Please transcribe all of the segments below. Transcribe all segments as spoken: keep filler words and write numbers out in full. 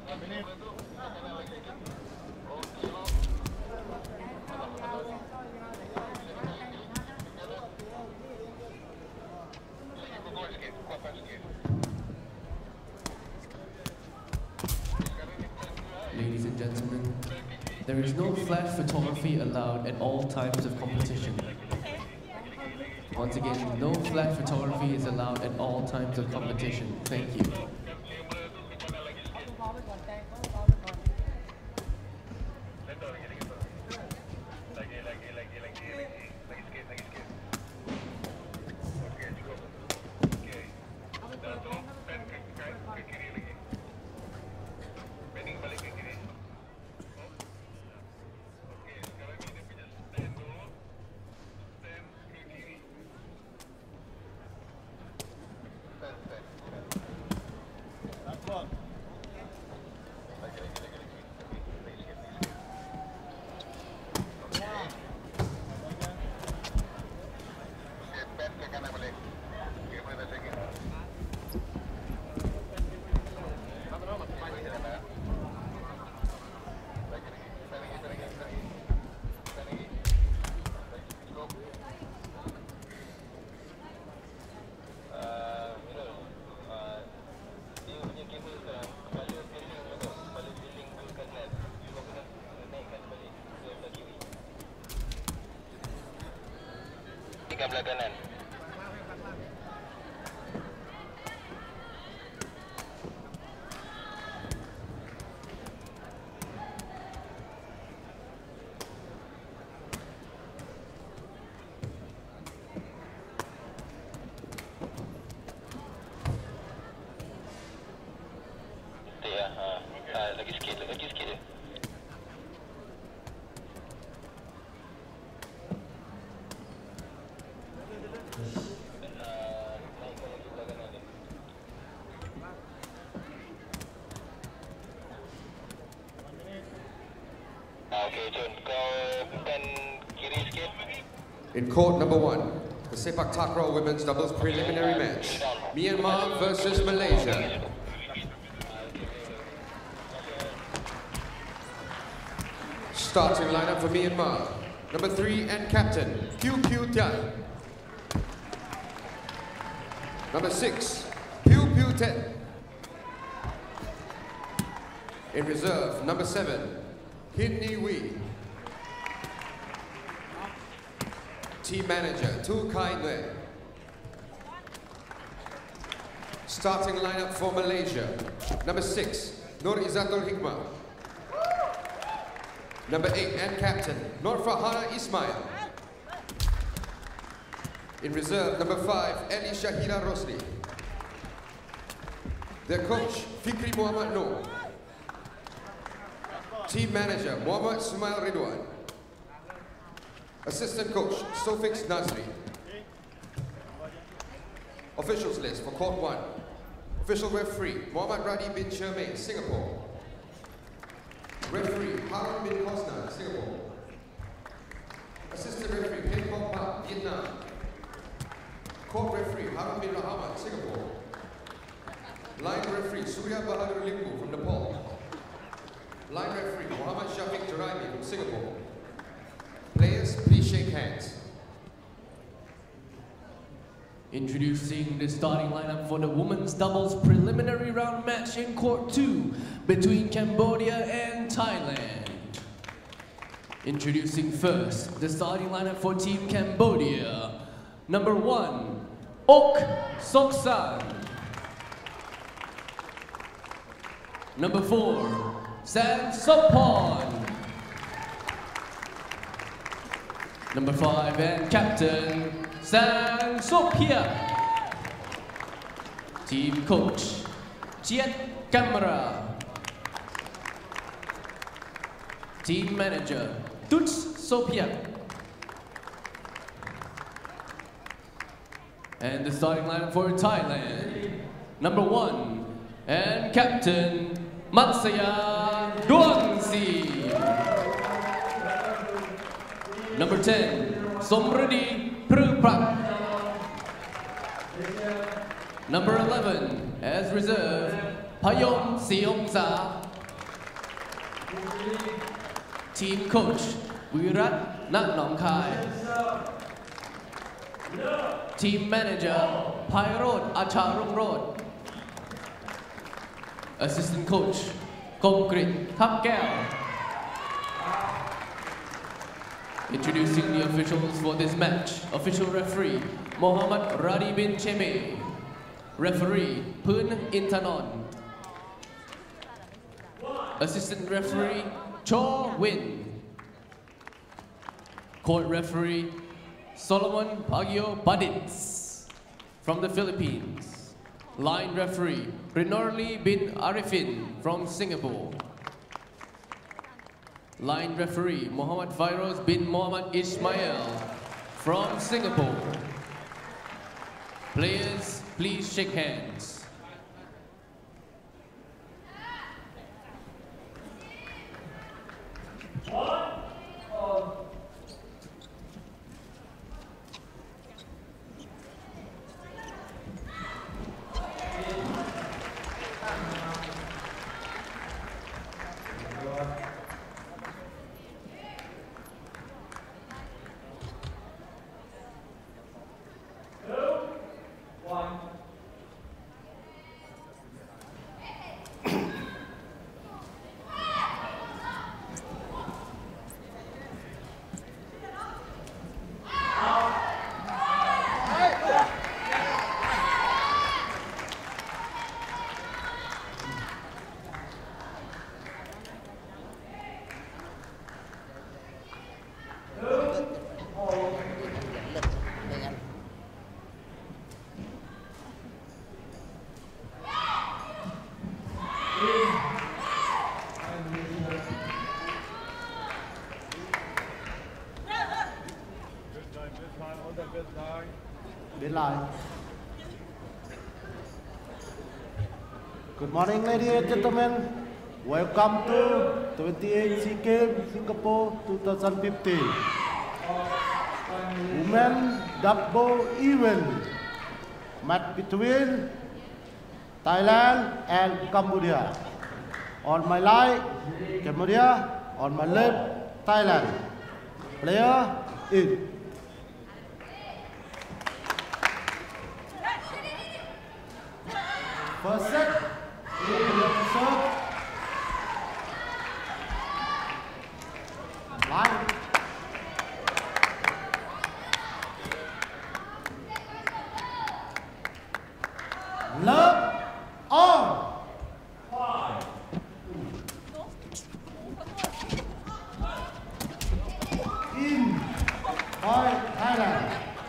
Ladies and gentlemen, there is no flash photography allowed at all times of competition. Once again, no flash photography is allowed at all times of competition. Thank you. Belah kanan. Ya, ha. Ha, lagi sikit, lagi sikit je. In court number one, the Sepaktakraw women's doubles preliminary match, Myanmar versus Malaysia. Starting lineup for Myanmar, number three and captain, Kyu Kyu Tian. Number six, Piu Piu Tet. In reserve, number seven, Hin Ni Wee. Team manager, Tu Kai Nue. Starting lineup for Malaysia, number six, Nur Izzatul Hikmah. Number eight and captain, Nur Farhana Ismail. In reserve, number five, Ali Shahira Rosli. Their coach, Fikri Muhammad Noor. Team manager, Muhammad Sumail Ridwan. Assistant coach, Sofix Nazri. Officials list for court one. Official referee, Muhammad Radi bin Chermain, Singapore. Referee, Harun bin Hosna, Singapore. Assistant referee, Peng Kong Pa, Vietnam. Court referee, Harun bin Rahmat, Singapore. Line referee, Surya Bahadur Limbu from Nepal. Line referee, Muhammad Shafiq Jaraimi from Singapore. Players, please shake hands. Introducing the starting lineup for the women's doubles preliminary round match in court two between Cambodia and Thailand. Introducing first the starting lineup for Team Cambodia. Number one, Ok Soksan. Number four, San Sopon. Number five and captain, Sang Sophia. Team coach, Chiet Kamara. Team manager, Tuts Sophia. And the starting lineup for Thailand. Number one and captain, Matsaya Duangsi. Number ten, Somradi Pruprak. Number eleven, as reserve, Payom Siongsa Team coach Virat Nat Nong Khai. Team manager Pairod Acharung Road. Assistant coach Kongkrit Thap Keo. Introducing the officials for this match. Official referee Mohammad Radi bin Cheme. Referee Pun Intanon. Assistant referee Cho Win. Court referee Solomon Pagio Badits from the Philippines. Line referee Rinorli bin Arifin from Singapore. Line referee Muhammad Fairoz bin Muhammad Ismail from Singapore. Players, please shake hands. Good morning, ladies and gentlemen. Welcome to twenty-eighth SEA Games Singapore twenty fifteen. Women double event match between Thailand and Cambodia. On my right, Cambodia. On my left, Thailand. Player in. First set. Serve. Line. Love on. Five. In. Five. Thailand.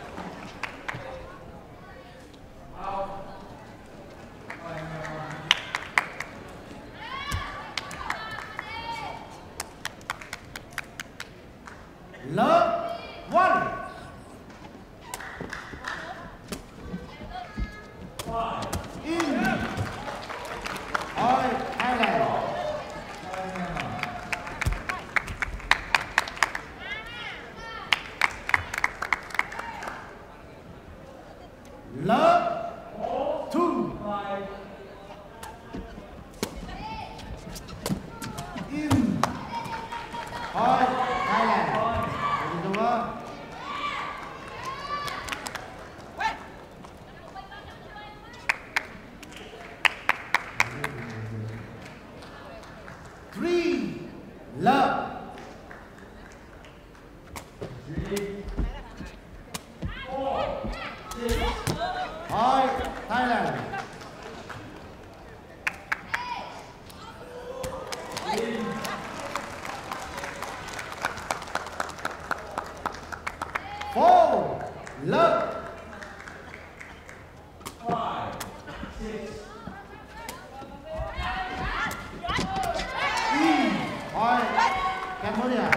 Love one. Five. In. All Thailand. Love two. Five. In. All Thailand. Three, love. Three, four, six, five, Thailand. Four, love. Five, six, three, five, Cambodia.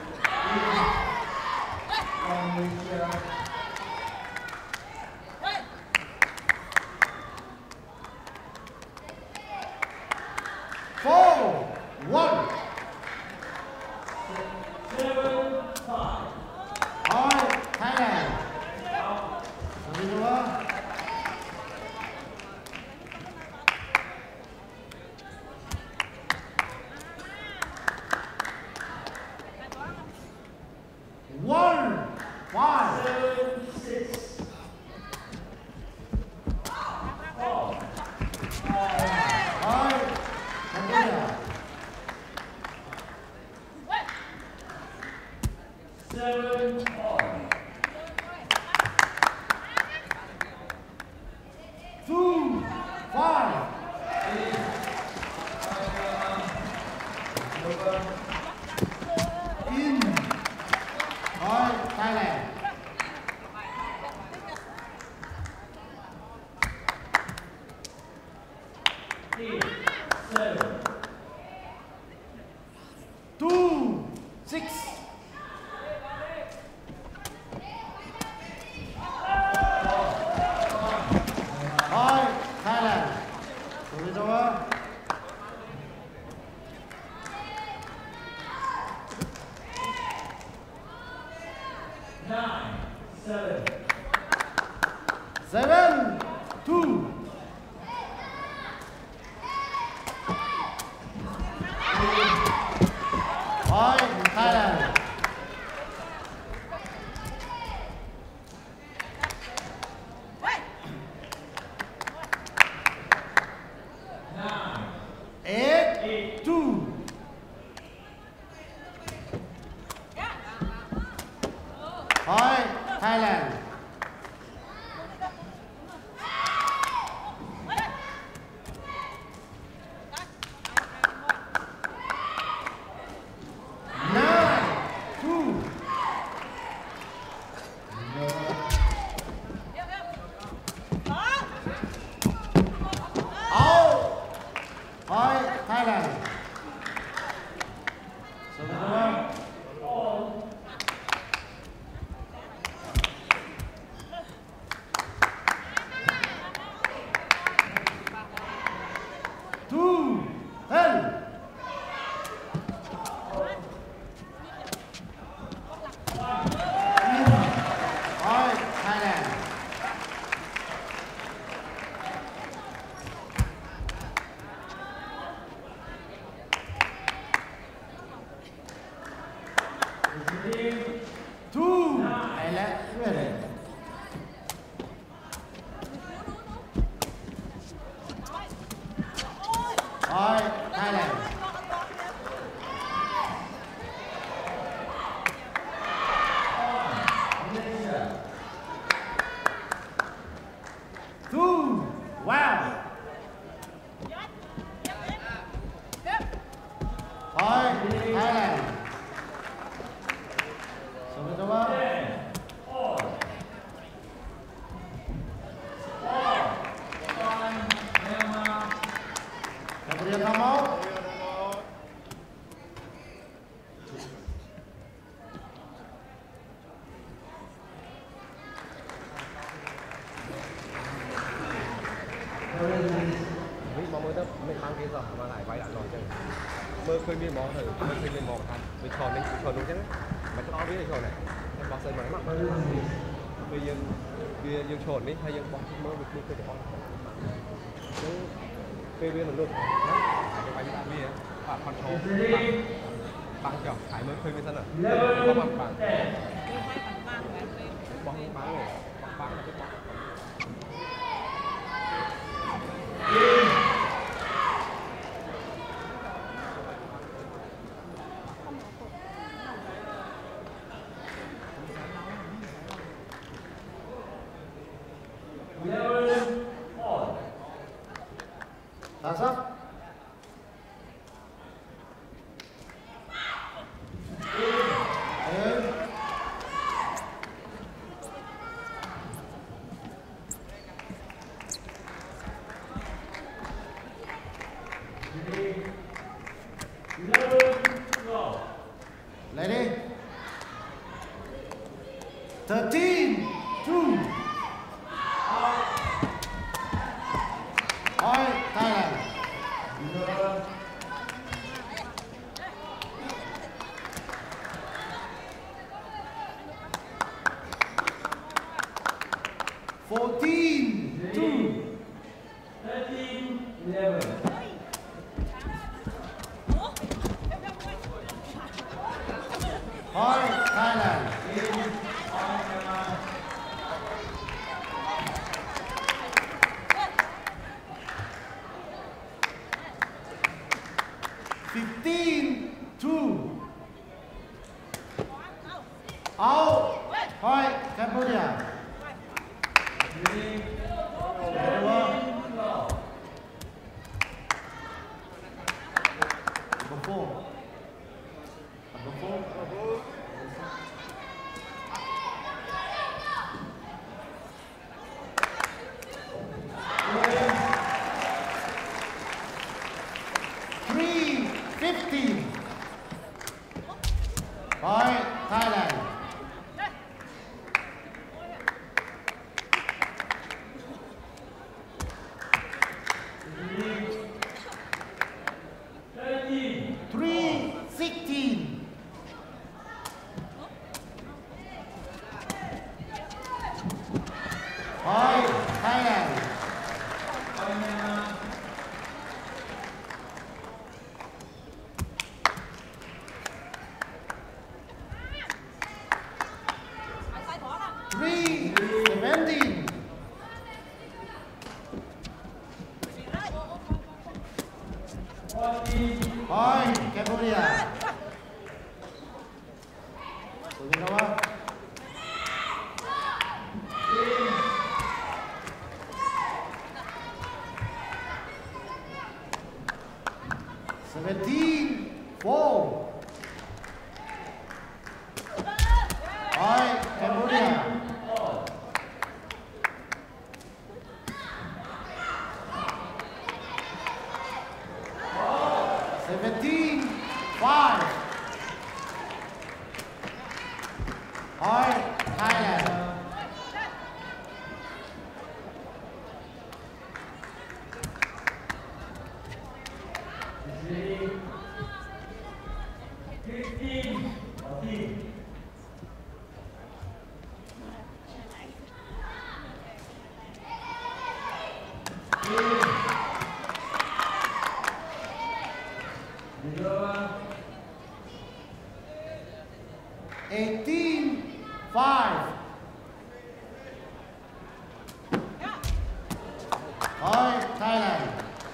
Four, one. Seven, five. All Thailand. Two, five. In. Point, Thailand. Two, six. Point, Thailand. Service over. Nine, seven. Seven, two. Point, Thailand. Nine, Eight, two. Point, Thailand. Nine, two. Out. Point, Thailand. Service over. Two, ten. Point, Thailand. Two, eleven. Point, Thailand. Two, wow. Point, Thailand. Service over. Category come out. Biết mong mới đó mình mang kia rồi mà lại quay lại rồi chứ mơ khơi mi mò thử mơ khơi mi mò ăn mình tròn mình tròn đúng chứ mày cho nó biết rồi này em bỏ sợi máy mắc bây giờ bây giờ tròn đi hay giờ bỏ mơ được được cái đó chứ phê viên là được đấy cái bánh đạn bia và con số bằng kiểu phải mới khơi mi sân à có bằng bằng bóng bán này bằng bán là cái bóng That's up. Lady. Thirteen, two. Point, Thailand. Fourteen, two. thirteen, eleven. Point, Thailand. Fifteen, two. Number four. Number four. Three fifteen. Point Thailand. Three sixteen. Point Thailand. Three seventeen. Point Cambodia. Tunggu nama. Seventeen four. Point Cambodia. Seventeen five. Point Thailand. Eighteen five. Point Thailand.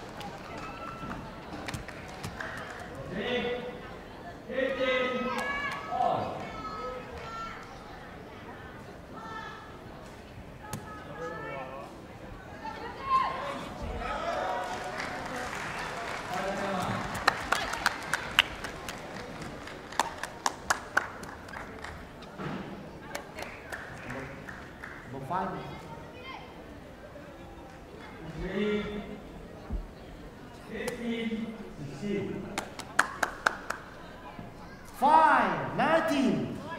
Number five. Five nineteen.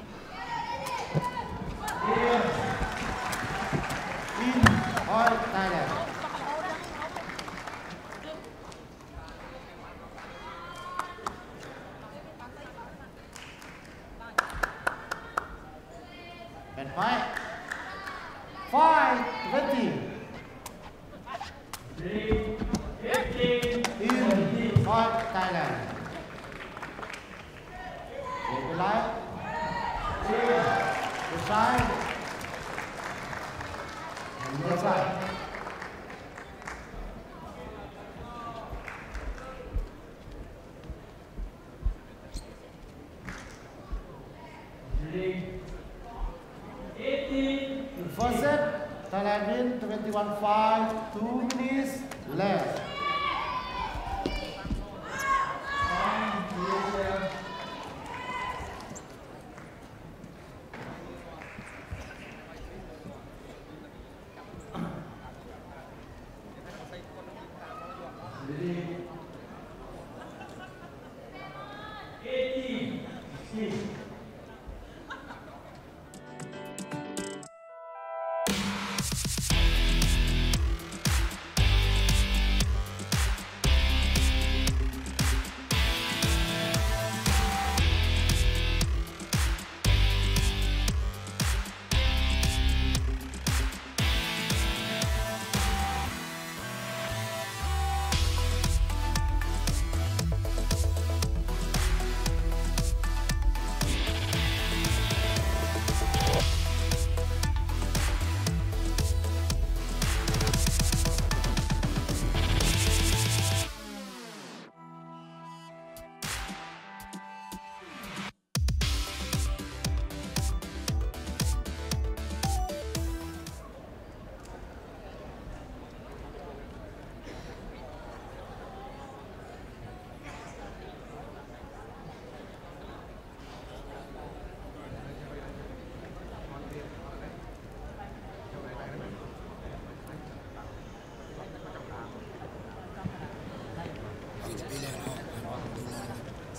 In all Thailand. And five. Five twenty. In all Thailand. Take the light. The side. And the side. First set, Thailand win twenty-one five, two minutes left.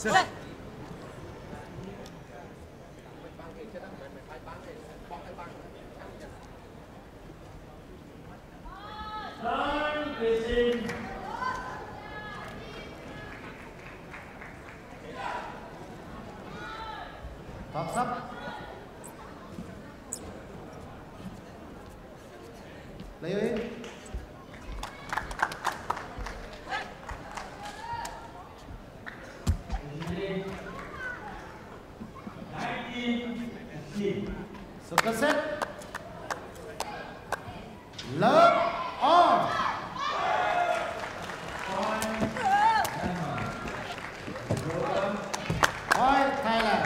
Time is in. Top sắp. Lấy đi. Sơ set. Love on. Point Thailand.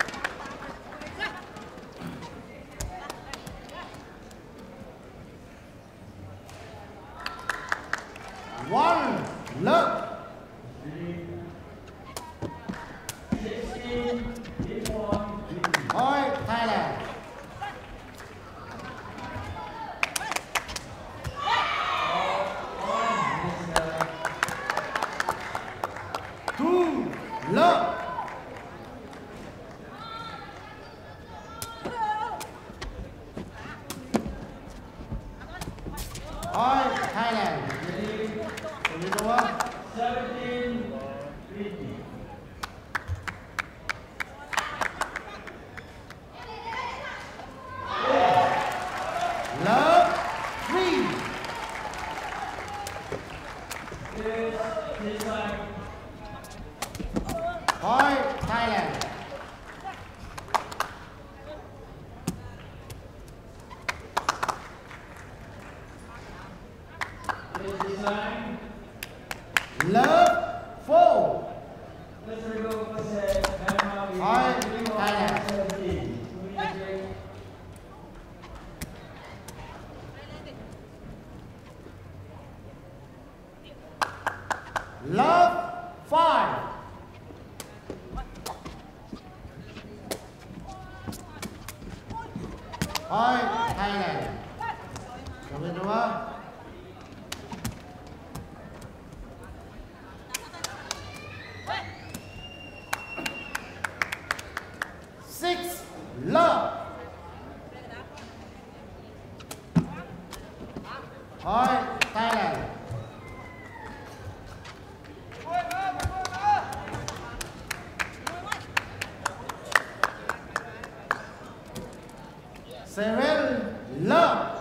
One love. Point Thailand. Two love. Point Thailand. You know what? seventeen fifty. Love three. This this time. Point Thailand. This design. Love four. Let's go for set. And now we Hi, are Thailand. seventeen. Love five. Point Thailand. Sampai dua. Six love. Point Thailand. Seven love.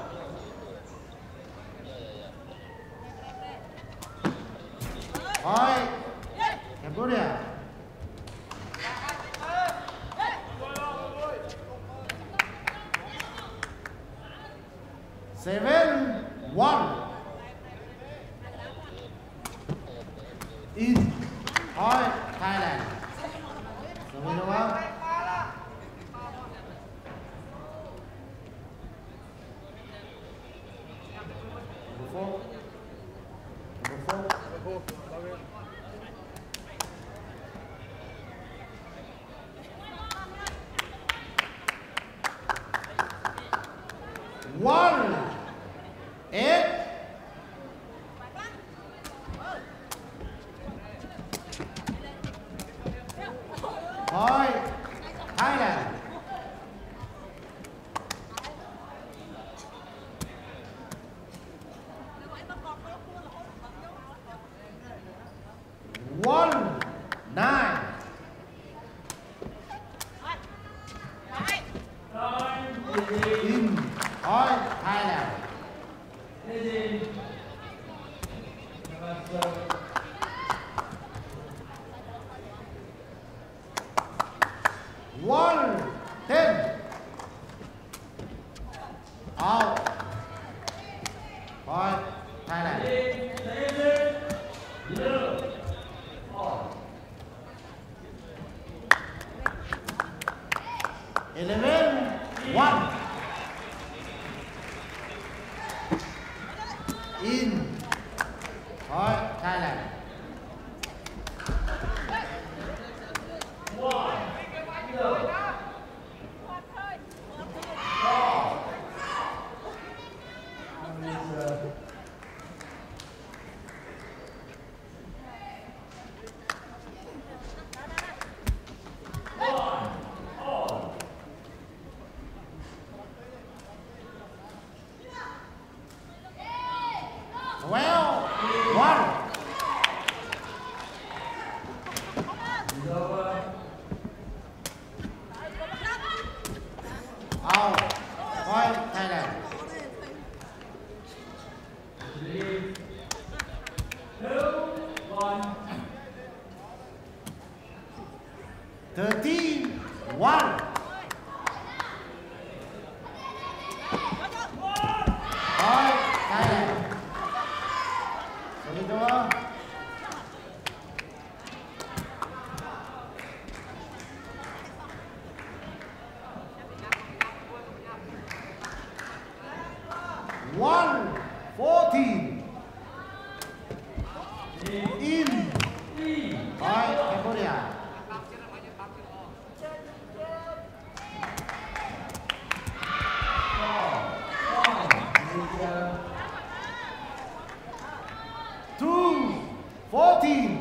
Point Cambodia. Seven one. In Point Thailand. Sampai dua. Number four. Number four. One. Eight. Point Thailand. One nine. In Point Thailand. One ten. Out. Point Thailand. Eleven one. In Point Thailand. thirteen one. Point Thailand. Solid over. One fourteen. In. Point Cambodia. Two fourteen.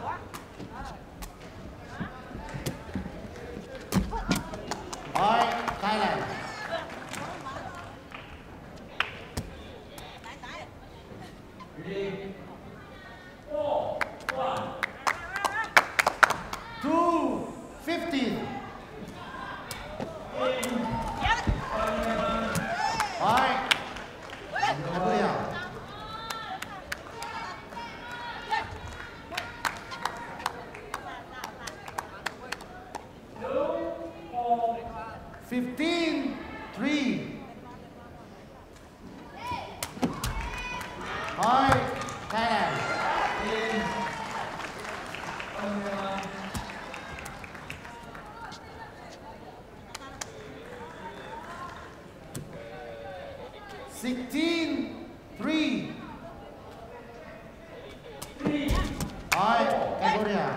Point Thailand. Two fifteen. Point Cambodia. Fifteen three. Point Thailand. Sixteen three. Point Cambodia.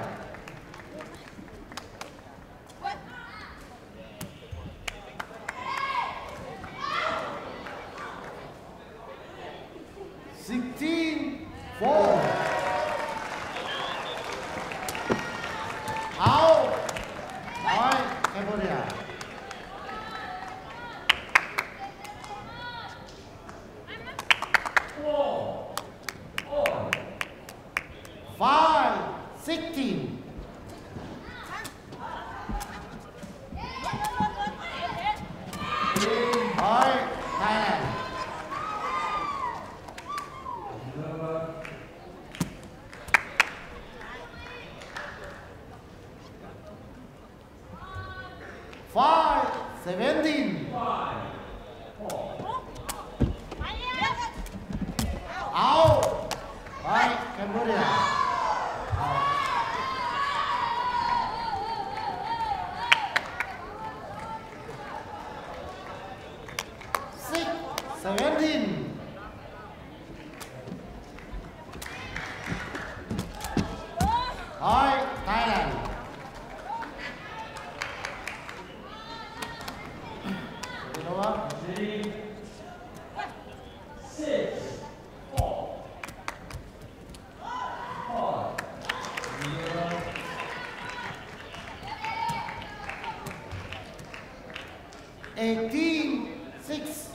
Sixteen four. Out. Point Cambodia. Five sixteen. Point Thailand. Five seventeen. Out. Point Cambodia. Six seventeen. Point Thailand. You know what? Eighteen six.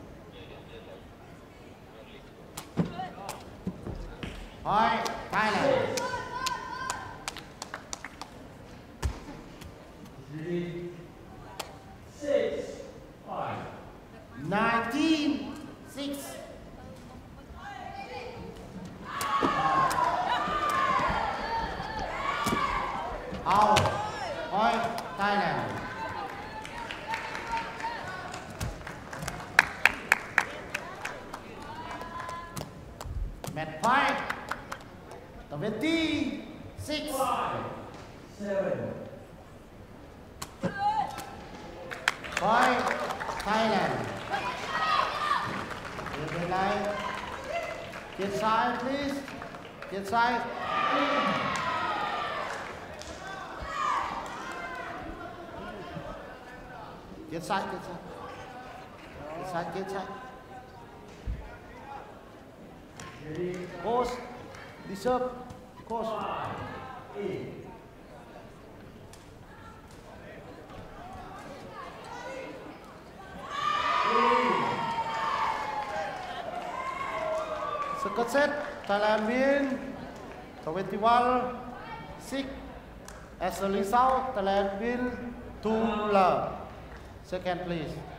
Point Thailand. Nineteen six. Out. Point Thailand. Match point. Twenty six. Seven. Point Thailand. Get line. Get side, please. Get side. Get side, get side. Get side, get side. Coach, Bishop, coach. Second set, Thailand win twenty-one six. As a result, Thailand win two love. Second, please.